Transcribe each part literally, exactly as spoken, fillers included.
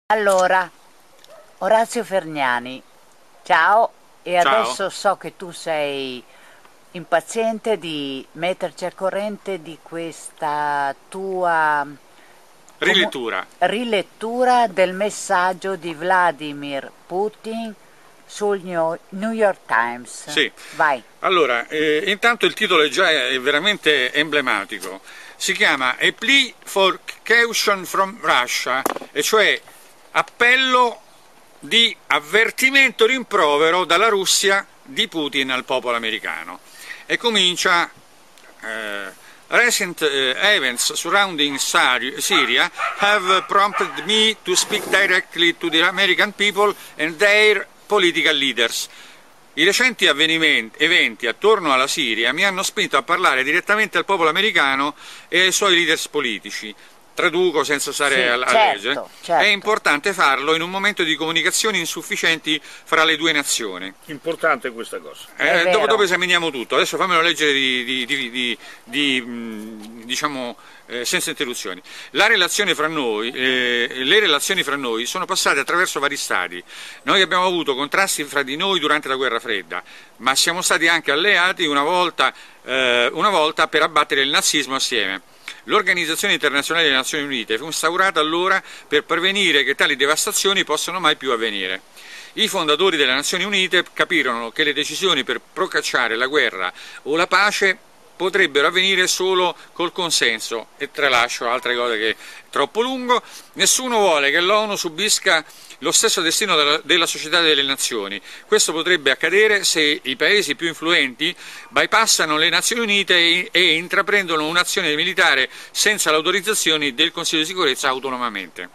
Allora, Orazio Fergnani, ciao, e Ciao. adesso so che tu sei impaziente di metterci al corrente di questa tua Rilettura. rilettura del messaggio di Vladimir Putin sul New York Times. Sì. Vai. Allora, eh, intanto il titolo è già è veramente emblematico. Si chiama A Plea for Caution from Russia, e cioè appello di avvertimento rimprovero dalla Russia di Putin al popolo americano. E comincia eh, Recent uh, events surrounding Syria have prompted me to speak directly to the American people and their political leaders. I recenti eventi attorno alla Siria mi hanno spinto a parlare direttamente al popolo americano e ai suoi leaders politici. Traduco senza stare Sì, a, a certo, leggere. certo. È importante farlo in un momento di comunicazioni insufficienti fra le due nazioni. Importante questa cosa. Eh, dopo, dopo esaminiamo tutto. Adesso fammelo leggere di, di, di, di, di mh, diciamo eh, senza interruzioni. La relazione fra noi, eh, le relazioni fra noi sono passate attraverso vari stadi. Noi abbiamo avuto contrasti fra di noi durante la guerra fredda, ma siamo stati anche alleati una volta, eh, una volta per abbattere il nazismo assieme. L'Organizzazione Internazionale delle Nazioni Unite fu instaurata allora per prevenire che tali devastazioni possano mai più avvenire. I fondatori delle Nazioni Unite capirono che le decisioni per procacciare la guerra o la pace potrebbero avvenire solo col consenso, e tralascio altre cose che è troppo lungo. Nessuno vuole che l'ONU subisca lo stesso destino della, della società delle nazioni. Questo potrebbe accadere se i paesi più influenti bypassano le Nazioni Unite e, e intraprendono un'azione militare senza l'autorizzazione del Consiglio di sicurezza autonomamente.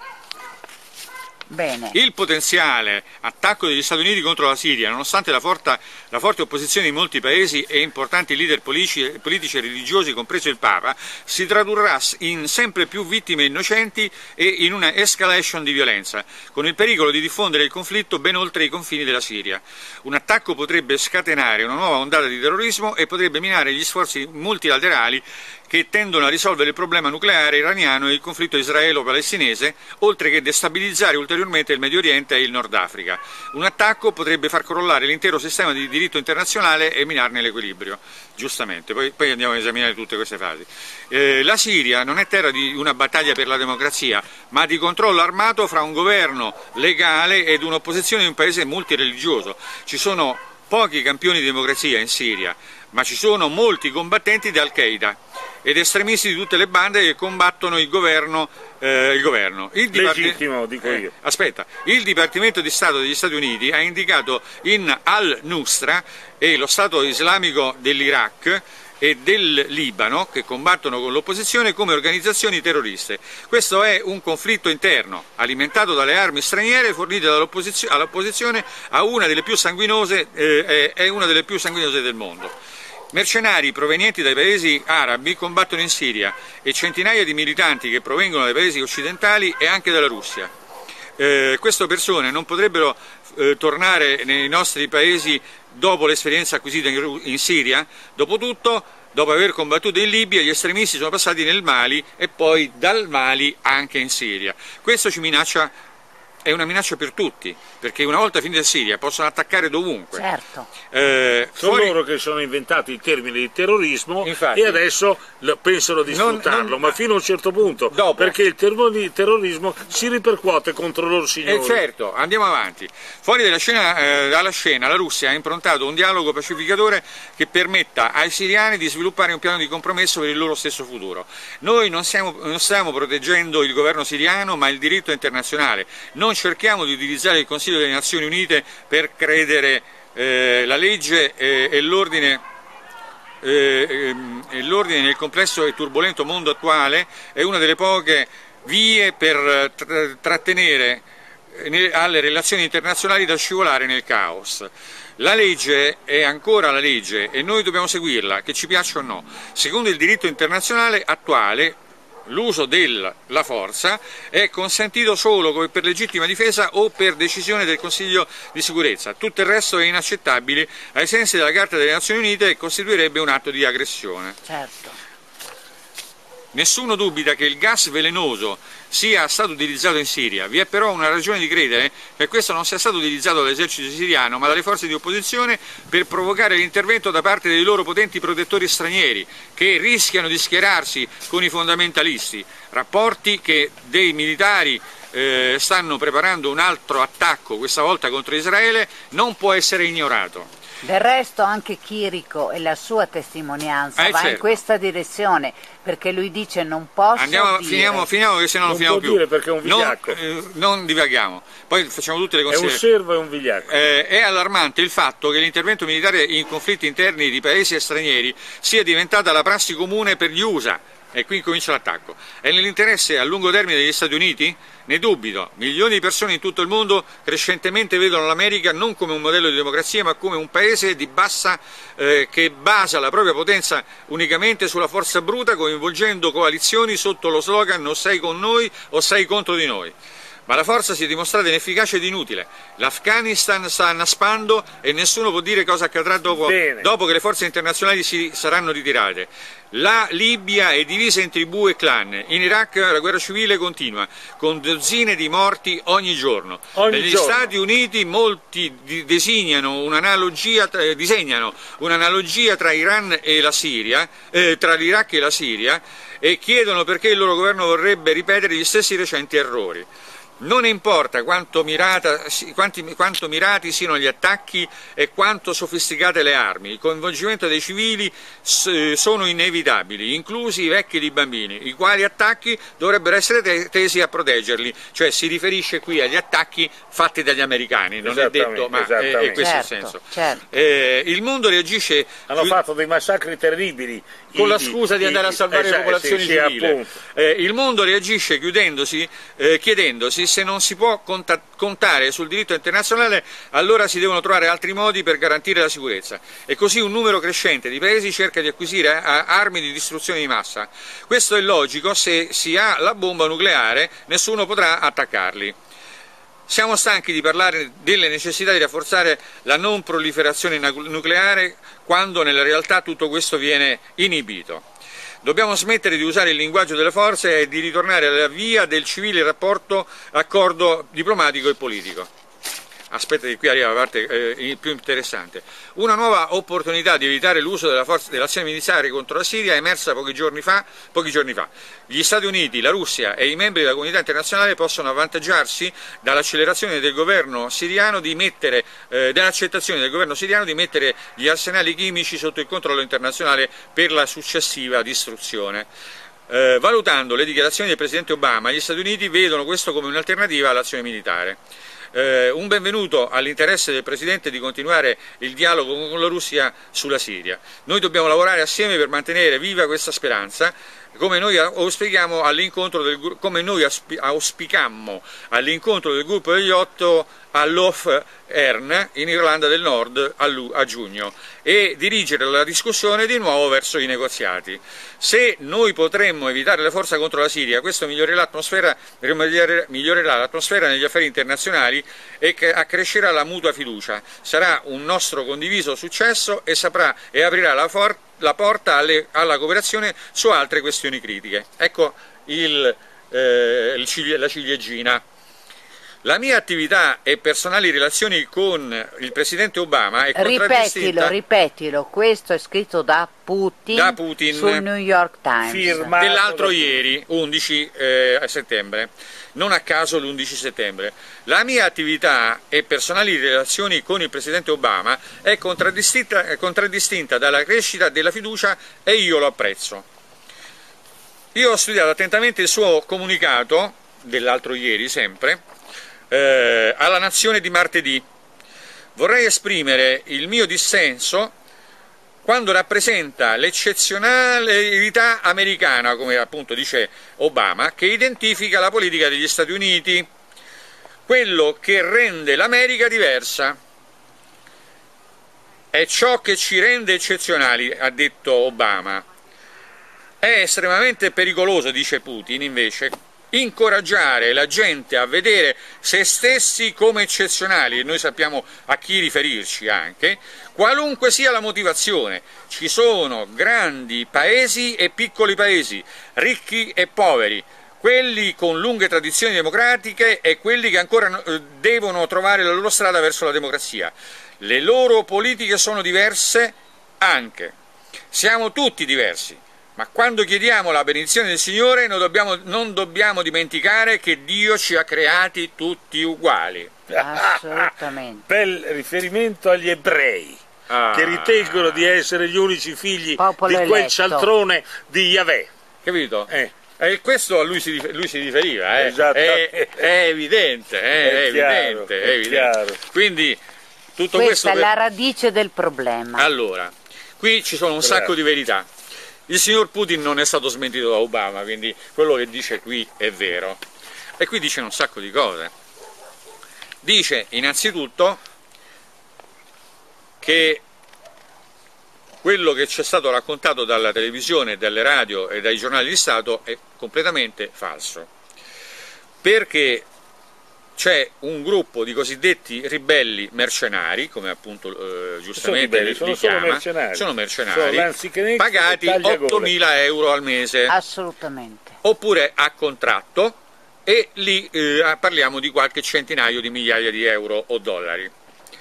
Bene. Il potenziale attacco degli Stati Uniti contro la Siria, nonostante la, forta, la forte opposizione di molti paesi e importanti leader politici, politici e religiosi, compreso il Papa, si tradurrà in sempre più vittime innocenti e in una escalation di violenza, con il pericolo di diffondere il conflitto ben oltre i confini della Siria. Un attacco potrebbe scatenare una nuova ondata di terrorismo e potrebbe minare gli sforzi multilaterali che tendono a risolvere il problema nucleare iraniano e il conflitto israelo-palestinese, oltre che destabilizzare ulteriormente il Medio Oriente e il Nord Africa. Un attacco potrebbe far crollare l'intero sistema di diritto internazionale e minarne l'equilibrio, giustamente. Poi, poi andiamo a esaminare tutte queste fasi. Eh, la Siria non è terra di una battaglia per la democrazia, ma di controllo armato fra un governo legale ed un'opposizione di un paese multireligioso. Ci sono pochi campioni di democrazia in Siria, ma ci sono molti combattenti di Al-Qaeda ed estremisti di tutte le bande che combattono il governo. Eh, il governo. Il Legittimo, dico io. Eh, aspetta, il Dipartimento di Stato degli Stati Uniti ha indicato in Al-Nusra e lo Stato islamico dell'Iraq e del Libano, che combattono con l'opposizione, come organizzazioni terroriste. Questo è un conflitto interno, alimentato dalle armi straniere fornite all'opposizione a una delle più sanguinose, eh, è una delle più sanguinose del mondo. Mercenari provenienti dai paesi arabi combattono in Siria e centinaia di militanti che provengono dai paesi occidentali e anche dalla Russia. Eh, queste persone non potrebbero eh, tornare nei nostri paesi dopo l'esperienza acquisita in, in Siria. Dopotutto, dopo aver combattuto in Libia, gli estremisti sono passati nel Mali e poi dal Mali anche in Siria. Questo ci minaccia. È una minaccia per tutti, perché una volta finita in Siria possono attaccare dovunque. Certo. Eh, Sono fuori... loro che sono inventati il termine di terrorismo. Infatti, e adesso pensano di non, sfruttarlo, non... ma fino a un certo punto, Dopo. Perché il terrorismo si ripercuote contro loro signori. E certo, andiamo avanti. Fuori dalla scena, eh, dalla scena la Russia ha improntato un dialogo pacificatore che permetta ai siriani di sviluppare un piano di compromesso per il loro stesso futuro. Noi non, siamo, non stiamo proteggendo il governo siriano, ma il diritto internazionale. Non Non cerchiamo di utilizzare il Consiglio delle Nazioni Unite per credere eh, la legge eh, e l'ordine eh, eh, nel complesso e turbolento mondo attuale è una delle poche vie per tra trattenere eh, alle relazioni internazionali da scivolare nel caos. La legge è ancora la legge e noi dobbiamo seguirla, che ci piaccia o no. Secondo il diritto internazionale attuale, l'uso della forza è consentito solo per legittima difesa o per decisione del Consiglio di sicurezza. Tutto il resto è inaccettabile ai sensi della Carta delle Nazioni Unite e costituirebbe un atto di aggressione. Certo. Nessuno dubita che il gas velenoso sia stato utilizzato in Siria. Vi è però una ragione di credere che questo non sia stato utilizzato dall'esercito siriano ma dalle forze di opposizione per provocare l'intervento da parte dei loro potenti protettori stranieri che rischiano di schierarsi con i fondamentalisti. Rapporti che dei militari eh, stanno preparando un altro attacco, questa volta contro Israele, non può essere ignorato. Del resto anche Chirico e la sua testimonianza eh, va certo. in questa direzione, perché lui dice non posso Andiamo, dire... Finiamo, finiamo che se no non, non finiamo più. Dire perché è un vigliacco. Non, eh, non divaghiamo, poi facciamo tutte le considerazioni. È un servo e un vigliacco. Eh, è allarmante il fatto che l'intervento militare in conflitti interni di paesi stranieri sia diventata la prassi comune per gli U S A. E qui comincia l'attacco. È nell'interesse a lungo termine degli Stati Uniti? Ne dubito. Milioni di persone in tutto il mondo crescentemente vedono l'America non come un modello di democrazia ma come un paese di bassa eh, che basa la propria potenza unicamente sulla forza bruta, coinvolgendo coalizioni sotto lo slogan o sei con noi o sei contro di noi. Ma la forza si è dimostrata inefficace ed inutile. L'Afghanistan sta annaspando e nessuno può dire cosa accadrà dopo, dopo che le forze internazionali si saranno ritirate. La Libia è divisa in tribù e clan. In Iraq la guerra civile continua, con dozzine di morti ogni giorno. Ogni Negli giorno. Stati Uniti molti disegnano un'analogia tra, disegnano un'analogia tra Iran e la Siria, eh, tra l'Iraq e la Siria, e chiedono perché il loro governo vorrebbe ripetere gli stessi recenti errori. Non importa quanto, mirata, quanti, quanto mirati siano gli attacchi e quanto sofisticate le armi, il coinvolgimento dei civili sono inevitabili, inclusi i vecchi e i bambini, i quali attacchi dovrebbero essere tesi a proteggerli, cioè si riferisce qui agli attacchi fatti dagli americani, non è detto, ma è, è questo certo, il senso. Certo. Eh, il mondo reagisce... Hanno fatto dei massacri terribili. Con I, la scusa di andare a salvare eh, le popolazioni sì, civili. Sì, eh, il mondo reagisce chiudendosi, eh, chiedendosi se non si può contare sul diritto internazionale, allora si devono trovare altri modi per garantire la sicurezza. E così un numero crescente di paesi cerca di acquisire armi di distruzione di massa. Questo è logico: se si ha la bomba nucleare nessuno potrà attaccarli. Siamo stanchi di parlare delle necessità di rafforzare la non proliferazione nucleare quando nella realtà tutto questo viene inibito. Dobbiamo smettere di usare il linguaggio delle forze e di ritornare alla via del civile rapporto, accordo diplomatico e politico. Aspetta che qui arriva la parte eh, più interessante. Una nuova opportunità di evitare l'uso della forza, dell'azione militare contro la Siria è emersa pochi giorni, fa, pochi giorni fa. Gli Stati Uniti, la Russia e i membri della comunità internazionale possono avvantaggiarsi dall'accelerazione del governo siriano di mettere, eh, dell'accettazione del governo siriano di mettere gli arsenali chimici sotto il controllo internazionale per la successiva distruzione. Eh, valutando le dichiarazioni del Presidente Obama, gli Stati Uniti vedono questo come un'alternativa all'azione militare. Eh, un benvenuto all'interesse del Presidente di continuare il dialogo con la Russia sulla Siria. Noi dobbiamo lavorare assieme per mantenere viva questa speranza, come noi auspichiamo all'incontro del, come noi auspicammo all'incontro del gruppo degli otto a Lough Erne in Irlanda del Nord a giugno, e dirigere la discussione di nuovo verso i negoziati. Se noi potremmo evitare la forza contro la Siria, questo migliorerà l'atmosfera migliorerà l'atmosfera negli affari internazionali e accrescerà la mutua fiducia. Sarà un nostro condiviso successo e, saprà, e aprirà la, for la porta alle, alla cooperazione su altre questioni critiche. Ecco il, eh, il, la ciliegina. La mia attività e personali relazioni con il Presidente Obama è contraddistinta... Ripetilo, ripetilo, questo è scritto da Putin, da Putin sul New York Times. Dell'altro ieri, undici settembre, non a caso l'undici settembre. La mia attività e personali relazioni con il Presidente Obama è contraddistinta, è contraddistinta dalla crescita della fiducia e io lo apprezzo. Io ho studiato attentamente il suo comunicato, dell'altro ieri sempre, Eh, alla Nazione di martedì. Vorrei esprimere il mio dissenso quando rappresenta l'eccezionalità americana, come appunto dice Obama, che identifica la politica degli Stati Uniti, quello che rende l'America diversa. È ciò che ci rende eccezionali, ha detto Obama. È estremamente pericoloso, dice Putin, invece, incoraggiare la gente a vedere se stessi come eccezionali, e noi sappiamo a chi riferirci anche, qualunque sia la motivazione. Ci sono grandi paesi e piccoli paesi, ricchi e poveri, quelli con lunghe tradizioni democratiche e quelli che ancora eh, devono trovare la loro strada verso la democrazia. Le loro politiche sono diverse anche, siamo tutti diversi, ma quando chiediamo la benedizione del Signore non dobbiamo, non dobbiamo dimenticare che Dio ci ha creati tutti uguali. Assolutamente. Bel riferimento agli ebrei, ah, che ritengono di essere gli unici figli Popolo di quel eletto. cialtrone di Yahweh. Capito? Eh. E questo a lui si, lui si riferiva, eh. Esatto. è, è evidente, è, è chiaro, evidente, è è evidente. chiaro. Quindi tutto Questa questo è per... la radice del problema. Allora, qui ci sono un Bravo. sacco di verità. Il signor Putin non è stato smentito da Obama, quindi quello che dice qui è vero. E qui dice un sacco di cose. Dice innanzitutto che quello che ci è stato raccontato dalla televisione, dalle radio e dai giornali di Stato è completamente falso, perché c'è un gruppo di cosiddetti ribelli mercenari, come appunto eh, giustamente ribelli, li, sono li solo chiama, mercenari, sono mercenari, sono pagati ottomila euro al mese, assolutamente, oppure a contratto, e lì eh, parliamo di qualche centinaio di migliaia di euro o dollari.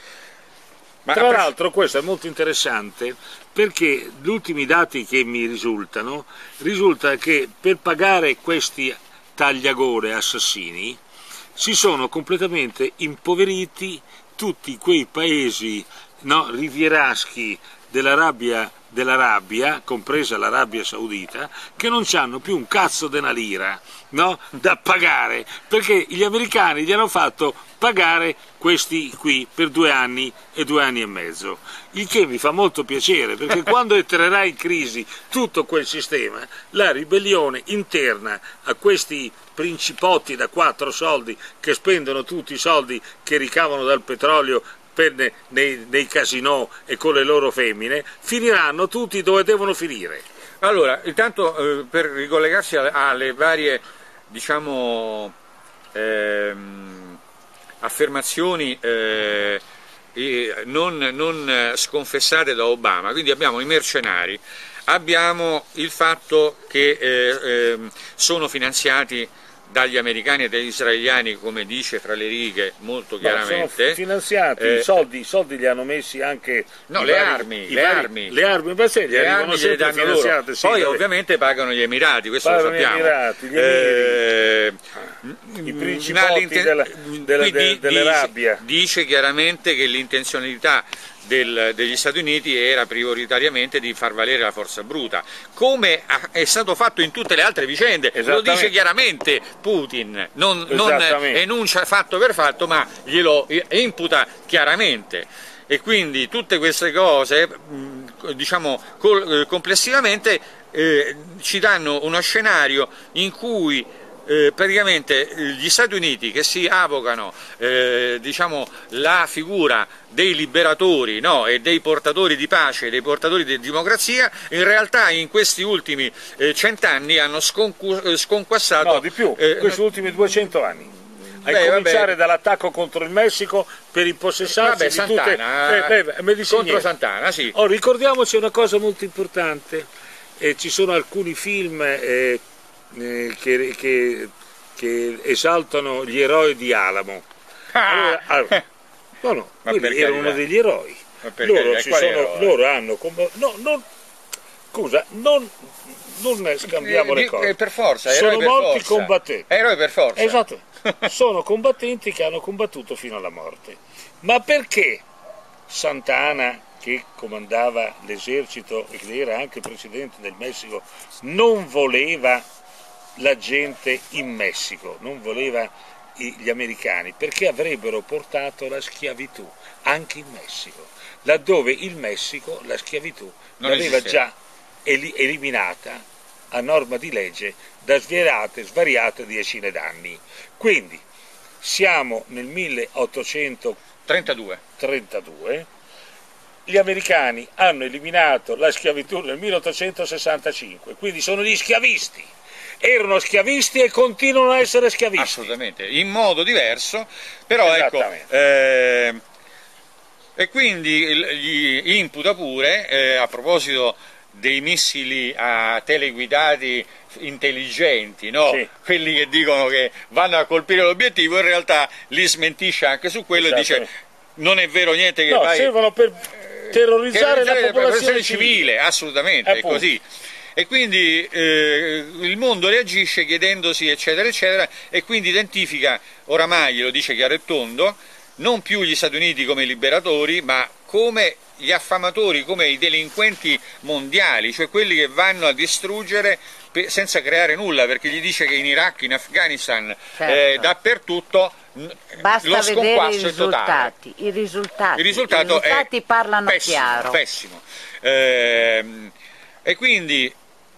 Ma tra l'altro questo è molto interessante, perché gli ultimi dati che mi risultano, risulta che per pagare questi tagliagole assassini si sono completamente impoveriti tutti quei paesi, no, rivieraschi dell'Arabia, dell'Arabia, compresa l'Arabia Saudita, che non hanno più un cazzo della lira, no, da pagare, perché gli americani gli hanno fatto pagare questi qui per due anni e due anni e mezzo, il che mi fa molto piacere, perché quando entrerà in crisi tutto quel sistema, la ribellione interna a questi principotti da quattro soldi che spendono tutti i soldi che ricavano dal petrolio per ne, nei, nei casinò e con le loro femmine, finiranno tutti dove devono finire. Allora, intanto eh, per ricollegarsi alle, alle varie, diciamo, ehm, affermazioni eh, non, non sconfessate da Obama, quindi abbiamo i mercenari, abbiamo il fatto che eh, eh, sono finanziati dagli americani e dagli israeliani, come dice fra le righe molto chiaramente. Sono finanziati, eh, i, soldi, i soldi li hanno messi anche no, i le, vari, armi, i le vari, armi, le armi, beh, sì, le armi gliele danno loro. Sì, poi vabbè. ovviamente pagano gli Emirati, questo pagano lo sappiamo. Gli Emirati, gli eh, i principati della, della, di, dell'Arabia. Dice, dice chiaramente che l'intenzionalità Del, degli Stati Uniti era prioritariamente di far valere la forza bruta, come è stato fatto in tutte le altre vicende, lo dice chiaramente Putin, non, non enuncia fatto per fatto, ma glielo imputa chiaramente. E quindi tutte queste cose, diciamo, complessivamente eh, ci danno uno scenario in cui Eh, praticamente gli Stati Uniti, che si avvocano eh, diciamo, la figura dei liberatori, no, e dei portatori di pace, dei portatori di democrazia, in realtà in questi ultimi eh, cent'anni hanno sconquassato... No, di più, in eh, questi ultimi duecento anni. A beh, cominciare dall'attacco contro il Messico per impossessarsi vabbè, di Santana, tutte... Eh, beh, me contro niente. Santana, sì. Oh, ricordiamoci una cosa molto importante, eh, ci sono alcuni film... Eh, Eh, che, che, che esaltano gli eroi di Alamo. Allora, allora, no, no, quelli erano uno degli eroi. Loro, si sono, loro hanno no, non, scusa, non, non scambiamo le cose. Per forza, sono per molti forza. combattenti. Eroi per forza. Esatto. Sono combattenti che hanno combattuto fino alla morte. Ma perché Santana, che comandava l'esercito e che era anche presidente del Messico, non voleva la gente in Messico, non voleva gli americani, perché avrebbero portato la schiavitù anche in Messico, laddove il Messico la schiavitù l'aveva già eliminata a norma di legge da svariate, svariate decine d'anni. Quindi siamo nel milleottocentotrentadue, gli americani hanno eliminato la schiavitù nel milleottocentosessantacinque, quindi sono gli schiavisti. Erano schiavisti e continuano a essere schiavisti. Assolutamente, in modo diverso, però ecco, eh, e quindi gli imputa pure, eh, a proposito dei missili a teleguidati intelligenti, no? Sì. Quelli che dicono che vanno a colpire l'obiettivo, in realtà li smentisce anche su quello e dice non è vero niente che no, vai... servono per terrorizzare, terrorizzare la popolazione civile, civile, assolutamente, è così. E quindi eh, il mondo reagisce chiedendosi eccetera eccetera, e quindi identifica oramai, lo dice chiaro e tondo, non più gli Stati Uniti come liberatori, ma come gli affamatori, come i delinquenti mondiali, cioè quelli che vanno a distruggere senza creare nulla, perché gli dice che in Iraq, in Afghanistan, certo. eh, dappertutto basta lo vedere i risultati, i risultati, i risultati, il risultato i risultati è parlano pessimo, chiaro. Pessimo. Eh, e quindi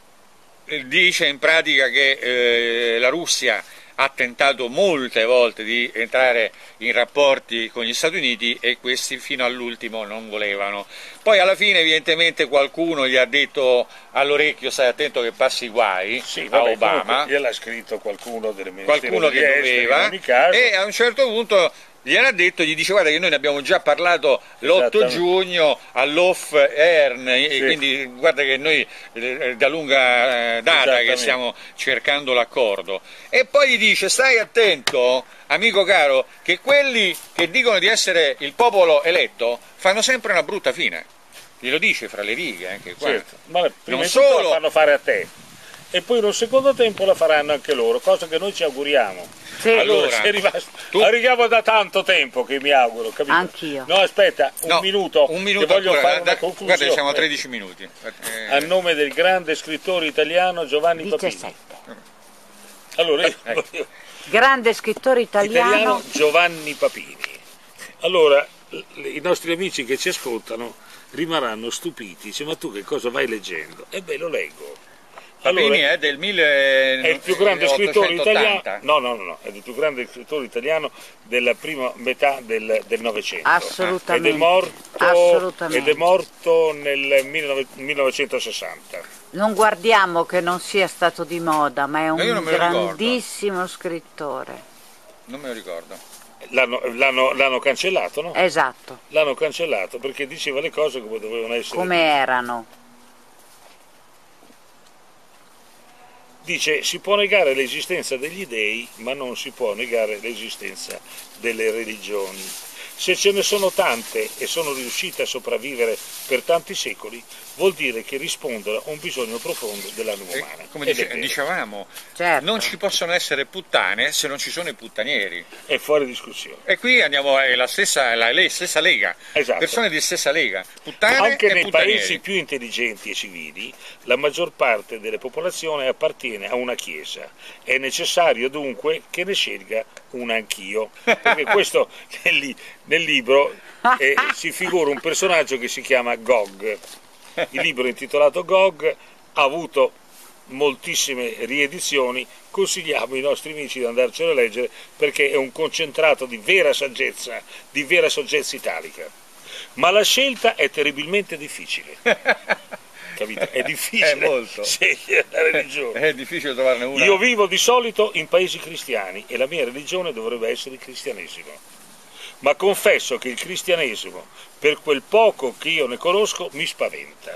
dice in pratica che eh, la Russia ha tentato molte volte di entrare in rapporti con gli Stati Uniti e questi fino all'ultimo non volevano. Poi alla fine evidentemente qualcuno gli ha detto all'orecchio stai attento che passi guai, sì, vabbè, a Obama. Gliel'ha scritto qualcuno del Qualcuno che doveva, e a un certo punto gliel'ha detto, gli dice guarda che noi ne abbiamo già parlato l'otto giugno all'Off Earn, sì. Quindi guarda che noi eh, da lunga eh, data che stiamo cercando l'accordo, e poi gli dice stai attento amico caro che quelli che dicono di essere il popolo eletto fanno sempre una brutta fine, glielo dice fra le righe anche qua. Certo. Ma prima non solo lo fanno fare a te e poi in un secondo tempo la faranno anche loro, cosa che noi ci auguriamo. Sì. Allora, sei rimasto... tu... arriviamo da tanto tempo che mi auguro, capito? Anch'io. No, aspetta, un no, minuto, un minuto che voglio ancora, fare da, una conclusione. Guarda, siamo a tredici minuti. Eh... A nome del grande scrittore italiano Giovanni diciassette. Papini. Allora, io ecco. voglio... grande scrittore italiano. italiano Giovanni Papini. Allora, i nostri amici che ci ascoltano rimarranno stupiti, dice ma tu che cosa vai leggendo? E beh, lo leggo. Papini allora, è del mille... è il più grande scrittore italiano, no, no, no, no, è il più grande scrittore italiano della prima metà del, del Novecento. Assolutamente. Ed è morto, Assolutamente. Ed è morto nel millenovecentosessanta. Non guardiamo che non sia stato di moda, ma è un grandissimo scrittore. Non me lo ricordo. L'hanno cancellato, no? Esatto. L'hanno cancellato perché diceva le cose come dovevano essere. Come erano. Dice, si può negare l'esistenza degli dei, ma non si può negare l'esistenza delle religioni. Se ce ne sono tante e sono riuscite a sopravvivere per tanti secoli, vuol dire che rispondono a un bisogno profondo dell'anima umana. Come dice, dicevamo, certo. Non ci possono essere puttane se non ci sono i puttanieri. È fuori discussione. E qui andiamo, è la stessa, la, la stessa lega, esatto. Persone di stessa lega, puttane Anche e nei puttanieri. paesi più intelligenti e civili, la maggior parte delle popolazioni appartiene a una chiesa. È necessario dunque che ne scelga una anch'io, perché questo nel, nel libro eh, si figura un personaggio che si chiama Gog. Il libro intitolato Gog ha avuto moltissime riedizioni, consigliamo ai nostri amici di andarcelo a leggere perché è un concentrato di vera saggezza, di vera saggezza italica. Ma la scelta è terribilmente difficile. Capito? È difficile è molto. scegliere la religione. È difficile trovarne una. Io vivo di solito in paesi cristiani e la mia religione dovrebbe essere il cristianesimo. Ma confesso che il cristianesimo, per quel poco che io ne conosco, mi spaventa.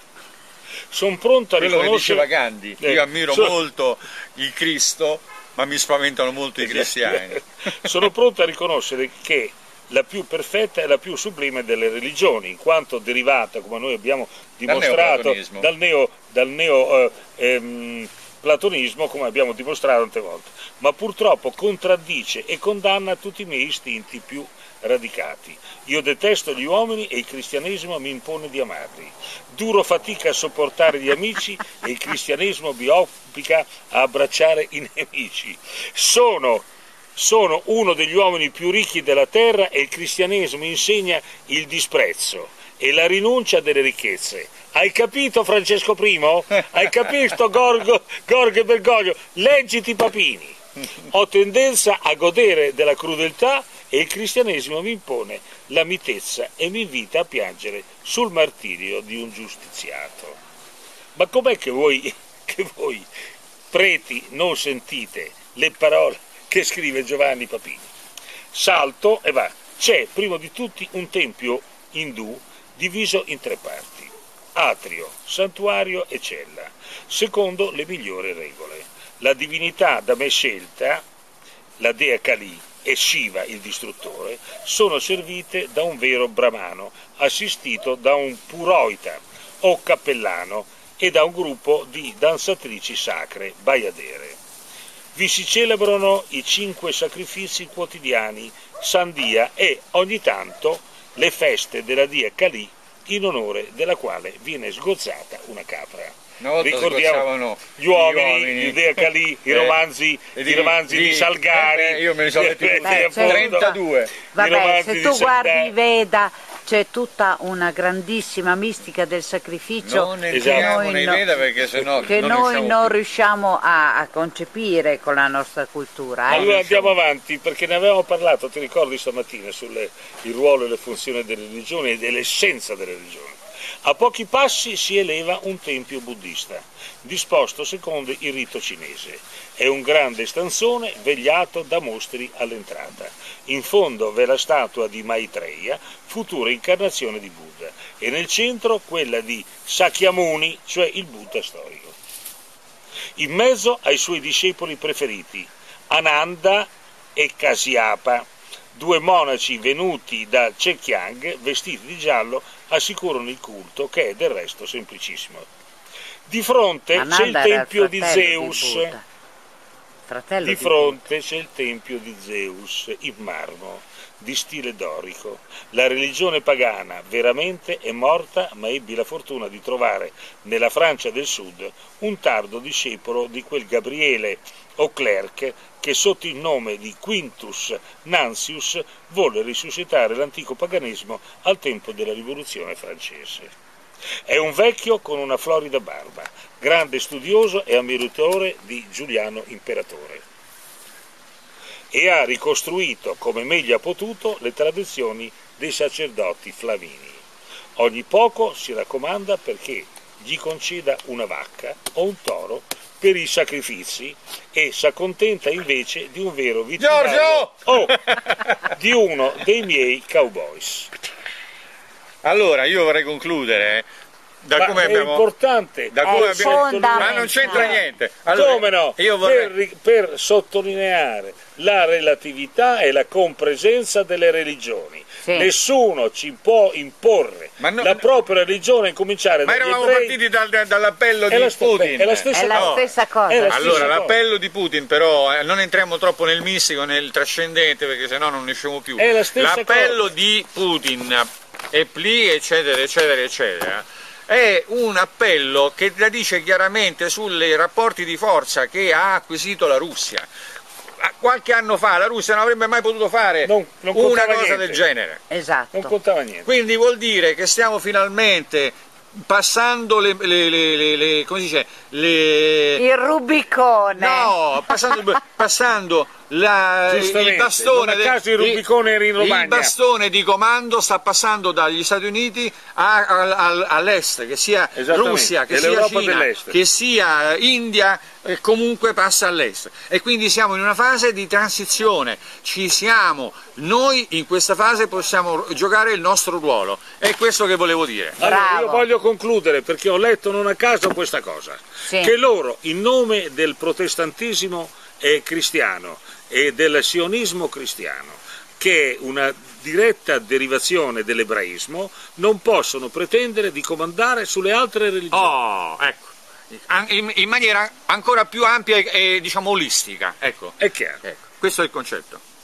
Sono pronto a Quello riconoscere... che diceva Gandhi, io ammiro so... molto il Cristo, ma mi spaventano molto i cristiani. Sono pronto a riconoscere che la più perfetta e la più sublime delle religioni, in quanto derivata, come noi abbiamo dimostrato, dal neo, dal neo eh, ehm, platonismo, come abbiamo dimostrato tante volte, ma purtroppo contraddice e condanna tutti i miei istinti più radicati. Io detesto gli uomini e il cristianesimo mi impone di amarli. Duro fatica a sopportare gli amici e il cristianesimo mi obbliga a abbracciare i nemici. Sono, sono uno degli uomini più ricchi della terra e il cristianesimo insegna il disprezzo e la rinuncia delle ricchezze. Hai capito, Francesco Primo? Hai capito, Gorgo, Gorgo e Bergoglio? Leggiti Papini. Ho tendenza a godere della crudeltà e il cristianesimo mi impone la mitezza e mi invita a piangere sul martirio di un giustiziato. Ma com'è che voi, che voi preti non sentite le parole che scrive Giovanni Papini? Salto e va. C'è prima di tutti un tempio indù diviso in tre parti. atrio, santuario e cella, secondo le migliori regole. La divinità da me scelta, la dea Kali e Shiva, il distruttore, sono servite da un vero brahmano, assistito da un puroita o cappellano e da un gruppo di danzatrici sacre, baiadere. Vi si celebrano i cinque sacrifici quotidiani, Sandia e ogni tanto le feste della dea Kali, in onore della quale viene sgozzata una capra. Ricordiamo gli uomini, gli dea Kali, i romanzi, eh, i romanzi di, di Salgari, eh, io me ne sono letti Beh, trentadue. Vabbè, se tu guardi Veda c'è tutta una grandissima mistica del sacrificio non entriamo nei Veda perché sennò che non noi riusciamo non più. riusciamo a, a concepire con la nostra cultura. Eh? Allora andiamo avanti, perché ne avevamo parlato, ti ricordi stamattina, sul ruolo e le funzioni delle religioni e dell'essenza delle religioni. A pochi passi si eleva un tempio buddista, disposto secondo il rito cinese. È un grande stanzone vegliato da mostri all'entrata. In fondo v'è la statua di Maitreya, futura incarnazione di Buddha, e nel centro quella di Sakyamuni, cioè il Buddha storico. In mezzo ai suoi discepoli preferiti, Ananda e Kasyapa, due monaci venuti da Zhejiang, vestiti di giallo, assicurano il culto, che è del resto semplicissimo. Di fronte c'è il tempio di Zeus. Di, di fronte c'è il tempio di Zeus in marmo, di stile dorico. La religione pagana veramente è morta, ma ebbi la fortuna di trovare nella Francia del Sud un tardo discepolo di quel Gabriele Auclerc che sotto il nome di Quintus Nancius volle risuscitare l'antico paganesimo al tempo della rivoluzione francese. È un vecchio con una florida barba, grande studioso e ammiratore di Giuliano Imperatore, e ha ricostruito come meglio ha potuto le tradizioni dei sacerdoti flamini. Ogni poco si raccomanda perché gli conceda una vacca o un toro per i sacrifici e s'accontenta invece di un vero vitrinario o di uno dei miei cowboys. Allora io vorrei concludere da ma come è abbiamo importante, da come abbiamo, ma non c'entra niente. Allora, come no? Io vorrei... per, per sottolineare la relatività e la compresenza delle religioni. Sì. Nessuno ci può imporre no, la propria religione, incominciare ma dagli eravamo ebrei. partiti dal, dall'appello di la Putin. È la stessa, è la no. stessa cosa. È la stessa allora, cosa. l'appello di Putin, però, eh, non entriamo troppo nel mistico, nel trascendente, perché sennò non ne usciamo più. L'appello di Putin, e pli, eccetera, eccetera, eccetera, è un appello che la dice chiaramente sui rapporti di forza che ha acquisito la Russia. Qualche anno fa la Russia non avrebbe mai potuto fare non, non una cosa niente. del genere. Esatto. Non contava niente. Quindi vuol dire che stiamo finalmente passando le, le, le, le, le come si dice, le... il Rubicone. No, passando, passando la, il bastone, del, caso il, Rubicone era in Romagna. Il bastone di comando sta passando dagli Stati Uniti all'est, che sia Russia, che sia Cina, che sia India, e comunque passa all'est. E quindi siamo in una fase di transizione, ci siamo, noi in questa fase possiamo giocare il nostro ruolo, è questo che volevo dire. Allora, io voglio concludere perché ho letto non a caso questa cosa, sì. Che loro in nome del protestantesimo eh, cristiano e del sionismo cristiano, che è una diretta derivazione dell'ebraismo, non possono pretendere di comandare sulle altre religioni. Oh, ecco, in, in maniera ancora più ampia e, e diciamo olistica, ecco. È chiaro. Ecco. Questo è il concetto.